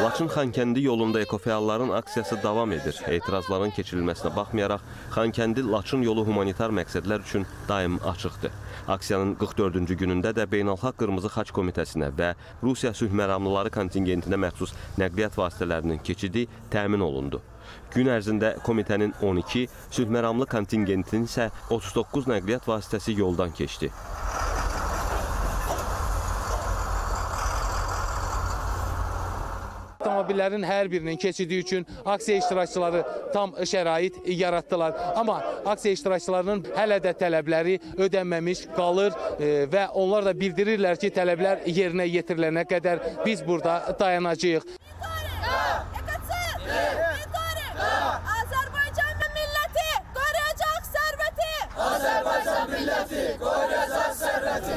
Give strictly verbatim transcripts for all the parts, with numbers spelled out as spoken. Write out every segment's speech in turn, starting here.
Laçın-Xankəndi yolunda ekofəalların aksiyası davam edir. Etirazların keçirilməsinə baxmayaraq, Xankəndi-Laçın yolu humanitar məqsədlər üçün daim açıqdır. Aksiyanın qırx dördüncü günündə də Beynəlxalq Qırmızı Xaç Komitəsinə və Rusiya sülh məramlıları kontingentinə məxsus nəqliyyat vasitələrinin keçidi təmin olundu. Gün ərzində komitənin on iki, sülh məramlı kontingentinin isə otuz doqquz nəqliyyat vasitəsi yoldan keçdi. Avtomobillərin hər birinin keçidi üçün aksiya iştirakçıları tam şərait yaratdılar. Amma aksiya iştirakçılarının hələ də tələbləri ödənməmiş qalır və onlar da bildirirlər ki, tələblər yerinə yetirilənə qədər biz burada dayanacağıq. Azərbaycan milləti qoruyacaq sərvəti! Azərbaycan milləti qoruyacaq sərvəti!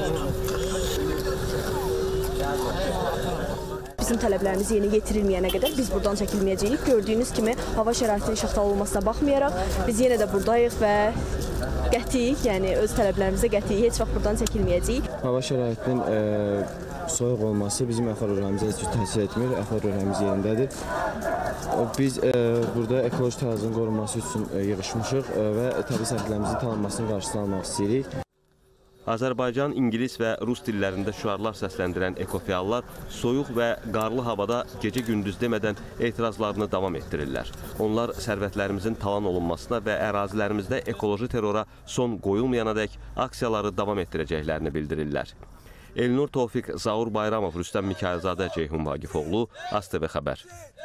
Bizim tələblərimiz yerinə yetirilməyənə qədər biz buradan çəkilməyəcəyik. Gördüyünüz kimi hava şəraitinin şaxtalı olmasına baxmayaraq biz yenə də buradayıq və qətiyyik, yəni öz tələblərimizə qətiyyik, heç vaxt buradan çəkilməyəcəyik. Hava şəraitinin e, soyuq olması bizim əxlaq röhrəmizə heç təsir etmir, əxlaq röhrəmiz yerindədir. Biz e, burada ekoloji tərazinin qorunması üçün e, yığışmışıq e, və təbii sərgilərimizin tanınmasının qarşısını almaq istəyirik. Azərbaycan, İngilis və Rus dillərində şüarlar səsləndirən ekofəallar soyuq və qarlı havada gecə-gündüz demədən etirazlarını davam etdirirlər. Onlar sərvətlərimizin talan olunmasına və ərazilərimizdə ekoloji terrora son qoyulmayanadək aksiyaları davam etdirəcəklərini bildirirlər. Elnur Tofiq, Zaur Bayramov, Rüstəm Mikayılzadə, Ceyhun Vaqifoğlu, AzTV Xəbər.